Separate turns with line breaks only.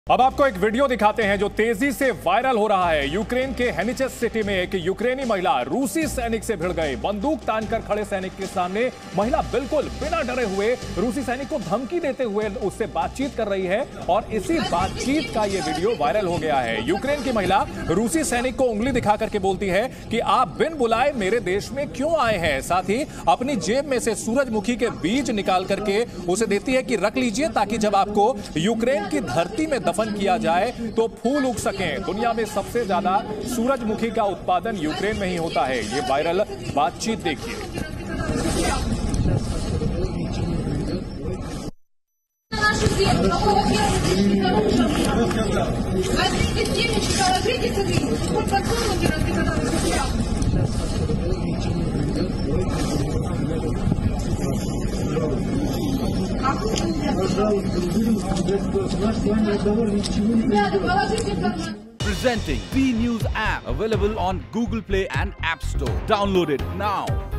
अब आपको एक वीडियो दिखाते हैं जो तेजी से वायरल हो रहा है। यूक्रेन के हेनिचेस सिटी में एक यूक्रेनी महिला रूसी सैनिक से भिड़ गई। बंदूक तानकर खड़े सैनिक के सामने महिला बिल्कुल बिना डरे हुए रूसी सैनिक को धमकी देते हुए उससे बातचीत कर रही है और इसी बातचीत का यह वीडियो वायरल हो गया है। यूक्रेन की महिला रूसी सैनिक को उंगली दिखा करके बोलती है कि आप बिन बुलाए मेरे देश में क्यों आए हैं। साथ ही अपनी जेब में से सूरजमुखी के बीज निकाल करके उसे देती है कि रख लीजिए, ताकि जब आपको यूक्रेन की धरती में दफन किया जाए तो फूल उग सकें। दुनिया में सबसे ज्यादा सूरजमुखी का उत्पादन यूक्रेन में ही होता है। ये वायरल बातचीत देखिए।
Presenting B News app, available on Google Play and App Store. Download it now.